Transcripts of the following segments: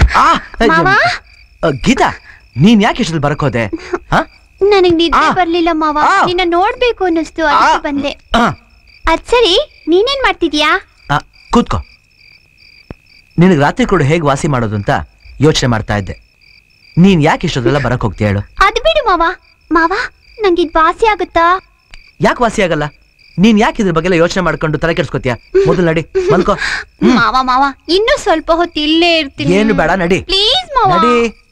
ಗೀತಾ, ನೀನ್ ಯಾಕೆ ಇಷ್ಟೊಂದು ಬರಕ್ ಹೋದೆ? ನನಗ್ ನಿದ್ದೆ ಬರ್ಲಿಲ್ಲ ಮಾವ, ನಿನ್ನ ನೋಡ್ಬೇಕು ಅನ್ನಿಸ್ತು, ಅದಕ್ಕೆ ಬಂದೆ. ಅದ್ ಸರಿ, ನೀನೇನ್ ಮಾಡ್ತಿದ್ಯಾ? ಕೂತ್ಕೋ. ನಿನಗ್ ರಾತ್ರಿ ಕೂಡ ಹೇಗ್ ವಾಸಿ ಮಾಡೋದು ಅಂತ ಯೋಚನೆ ಮಾಡ್ತಾ ಇದ್ದೆ. ನೀನ್ ಯಾಕೆ ಇಷ್ಟೊಂದೆಲ್ಲ ಬರಕ್ ಹೋಗ್ತೀಯ ಹೇಳು? ಅದ್ ಬಿಡು ಮಾವ. ಮಾವ, ನಂಗಿದ್ ವಾಸಿ ಆಗುತ್ತಾ? ಯಾಕೆ ವಾಸಿ ಆಗಲ್ಲ? ನೀನ್ ಯಾಕೆ ಇದ್ರ ಬಗ್ಗೆ ಯೋಚನೆ ಮಾಡ್ಕೊಂಡು ತಲೆ ಕೆಡ್ಸ್ಕೊತೀಯ? ಮೊದಲು ನಡಿ, ಮಲ್ಕೋ. ಮಾವ ಇನ್ನೂ ಸ್ವಲ್ಪ ಹೊತ್ತು ಇಲ್ಲೇ ಇರ್ತೀನಿ. ಏನು ಬೇಡ, ನಡಿ ಪ್ಲೀಸ್ ಮಾವ. ನಡಿ.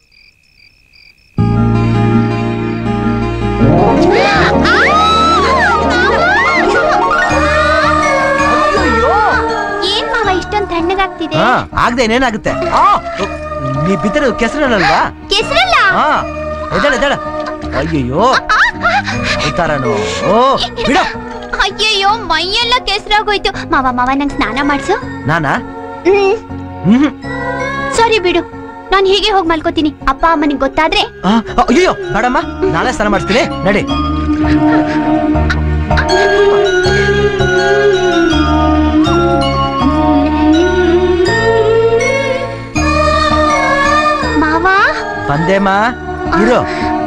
ಏನ್ ಮಾವ ಇಷ್ಟೊಂದು ತಣ್ಣಗಾಗ್ತಿದೆ? ಆಗದೆ ಏನೇನಾಗುತ್ತೆ? ನೀ ಬಿದ್ದರೆ ಕೆಸರಲ್ವಾ? ಕೆಸರಲ್ಲ. ಅಯ್ಯಯ್ಯೋ, ಉತ್ತಾರನು. ಬಿಡ. ಅಯ್ಯಯ್ಯೋ, ಮೈಯೆಲ್ಲ ಕೆಸರಾಗೋಯ್ತು. ಮಾವ ನಂಗೆ ಸ್ನಾನ ಮಾಡ್ಸು. ನಾನಾ? ಸರಿ ಬಿಡು, ನಾನು ಹೀಗೆ ಹೋಗಿ ಮಲ್ಕೋತೀನಿ. ಅಪ್ಪ ಅಮ್ಮನಿಗೆ ಗೊತ್ತಾದ್ರೆ? ಅಯ್ಯೋ ಬೇಡಮ್ಮ, ನಾಳೆ ಸ್ನಾನ ಮಾಡಿಸ್ತೀನಿ, ನಡಿ. ಮಾವ ಬಂದೇಮ್ಮ, ಇರು.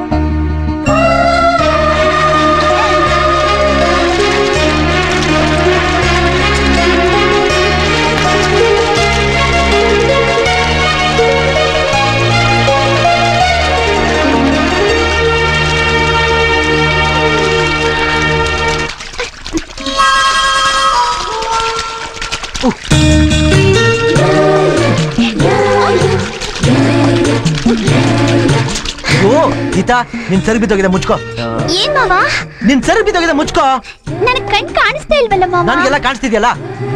ಗೀತಾ, ನಿನ್ ಸರಿ ಬಿದ್ದೋಗಿದೆ, ಮುಚ್ಕೋ. ಏನ್ ಮಾವ? ನಿನ್ ಸರಿ ಬಿದ್ದೋಗಿದೆ, ಮುಚ್ಕೋ. ನನಗ್ ಕಣ್ ಕಾಣಿಸ್ತಾ ಇಲ್ವಲ್ಲ ಮಾವ? ನನ್ಗೆಲ್ಲ ಕಾಣಿಸ್ತಿದ್ಯಲ್ಲ.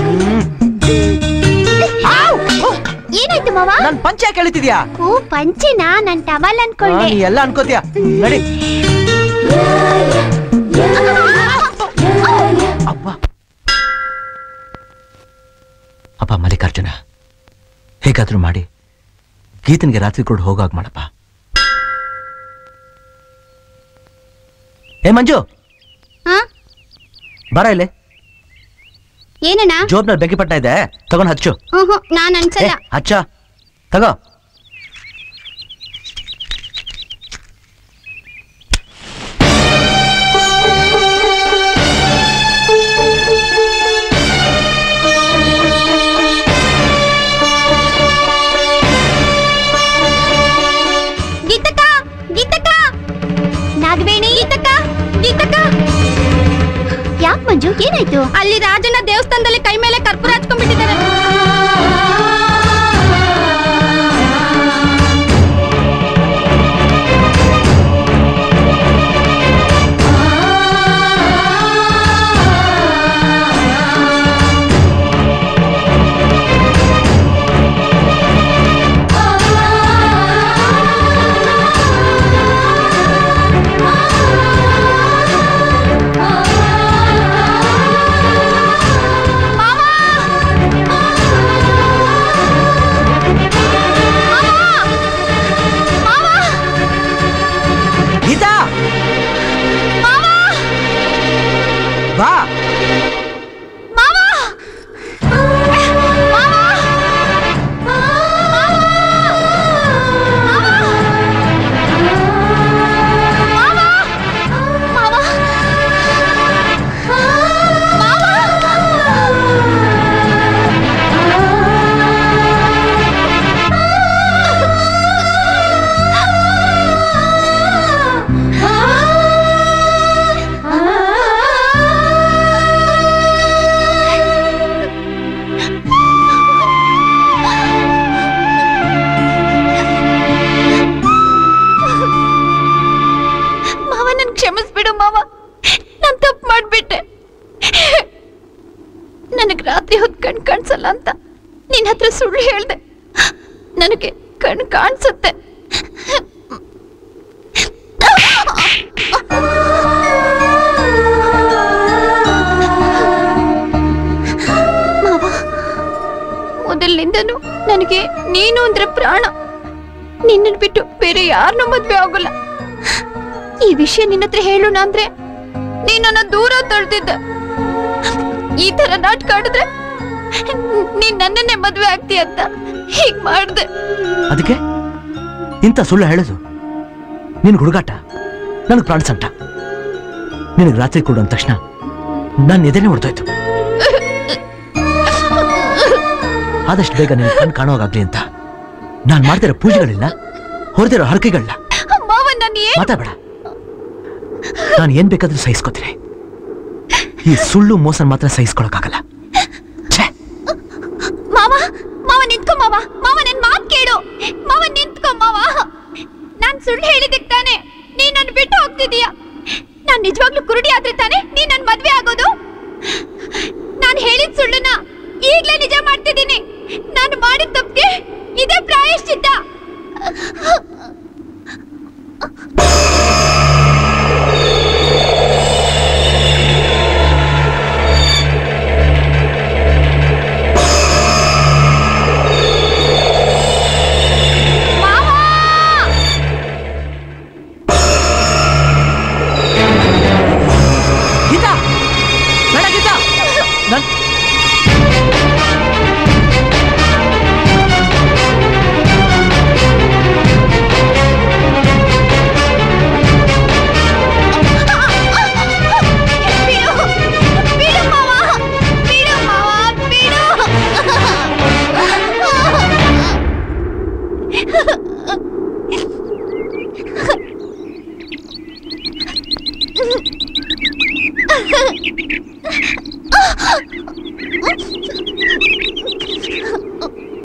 ಏನಾಯ್ತು ಮಾವ? ನನ್ ಪಂಚೆ ಯಾಕೆ ಎಳಿತಿದ್ಯಾ? ಓ, ಪಂಚೆನಾ? ನನ್ ಟವಲ್ ಅನ್ಕೊಂಡೆ. ನೀ ಎಲ್ಲ ಅನ್ಕೋತೀಯ, ನಡಿ. ಅಪ್ಪ ಮಲ್ಲಿಕಾರ್ಜುನ, ಹೇಗಾದ್ರೂ ಮಾಡಿ ಗೀತನ್ಗೆ ರಾತ್ರಿ ಕೂಡ ಹೋಗಾಗ್ ಮಾಡಪ್ಪ. ಏ ಮಂಜು, ಬರ ಇಲ್ಲಿ. ಏನಣ್ಣ? ಜೋಬ್ನಲ್ಲಿ ಬೆಂಕಿ ಪಟ್ಟ ಇದೆ, ತಗೊಂಡ್ ಹಚ್ಚು. ನಾನ್ ಅನ್ಸಲ್ಲ. ಹಚ್ಚ, ತಗೋ. ಯಾಕೆ ಮಂಜು, ಏನಾಯ್ತು? ಅಲ್ಲಿ ರಾಜನ ದೇವಸ್ಥಾನದಲ್ಲಿ ಕೈ ಮೇಲೆ ಕರ್ಪೂರ ಹಚ್ಕೊಂಡ್ಬಿಟ್ಟಿದ್ದಾರೆ. ಕಾಣಿಸಲ್ಲ ಅಂತ ನಿನ್ನ ಹತ್ರ ಸುಳ್ಳು ಹೇಳ್ದೆ. ನನಗೆ ಕಣ್ಣು ಕಾಣಿಸುತ್ತೆ. ಮಾವ, ಮೊದಲಿನಿಂದನೂ ನನಗೆ ನೀನು ಅಂದ್ರೆ ಪ್ರಾಣ. ನಿನ್ನನ್ನು ಬಿಟ್ಟು ಬೇರೆ ಯಾರನ್ನೂ ಮದ್ವೆ ಆಗೋಲ್ಲ. ಈ ವಿಷಯ ನಿನ್ನ ಹತ್ರ ಹೇಳೋಣ ಅಂದ್ರೆ ನೀನನ್ನ ದೂರ ತಳ್ತಿದ್ದೆ. ಈ ತರ ನಾಟಕ ಆಡಿದ್ರೆ ನೀನ್ ನನ್ನನ್ನೇ ಮದ್ವೆ ಆಗ್ತೀಯ ಅಂತ ಹೀಗ್ ಮಾಡ್ದೆ. ಅದಕ್ಕೆ ಇಂಥ ಸುಳ್ಳು ಹೇಳೋದು ನಿನ್ಗೆ ಹುಡುಗಾಟ, ನನಗೆ ಪ್ರಾಣ ಸಂಕಟ. ನಿನಗೆ ರಾತ್ರಿ ಕೊಡು ಅಂದ ತಕ್ಷಣ ನನ್ನ ಎದೆನೇ ಹೊಡೆದೋಯ್ತು. ಆದಷ್ಟು ಬೇಗ ನಿನ್ ಕಣ್ ಕಾಣೋಗಾಗ್ಲಿ ಅಂತ ನಾನು ಮಾಡ್ತಿರೋ ಪೂಜೆಗಳಿಲ್ಲ, ಹೊರದಿರೋ ಹರಕೆಗಳನ್ನ ಮಾತಾಡಬೇಡ. ನಾನು ಏನ್ ಬೇಕಾದ್ರೂ ಸಹಿಸ್ಕೋತೀನಿ, ಈ ಸುಳ್ಳು ಮೋಸನ್ ಮಾತ್ರ ಸಹಿಸ್ಕೊಳಕ್ಕಾಗಲ್ಲ. ಮಾವ ಮಾವ ನಿಂತ್ಕೊ ಮಾವ, ಮಾವ ನನ್ ಮಾತ್ ಕೇಳು ಮಾವ, ನಿಂತ್ಕೊ ಮಾವ. ನಾನ್ ಸುಳ್ಳು ಹೇಳಿದಕ್ಕೆ ತಾನೆ ನೀನ್ ನನ್ ಬಿಟ್ಟು ಹೋಗ್ತಿದೀಯ. ನಾನ್ ನಿಜವಾಗ್ಲೂ ಕುರುಡಿ ಆದ್ರೆ ತಾನೆ ನೀನ್ ನನ್ ಮದ್ವೆ ಆಗೋದು. ನಾನ್ ಹೇಳಿದ ಸುಳ್ಳನ್ನ ಈಗ್ಲೇ ನಿಜ ಮಾಡ್ತಿದ್ದೀನಿ.